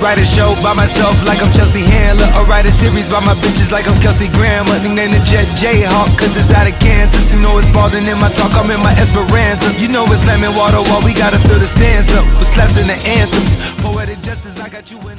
Write a show by myself like I'm Chelsea Handler, or write a series by my bitches like I'm Kelsey Grammer. Nickname the Jet Jayhawk cause it's out of Kansas. You know it's more than in my talk, I'm in my Esperanza. You know it's slamming water while we gotta fill the stands up with slaps in the anthems. Poetic justice, I got you in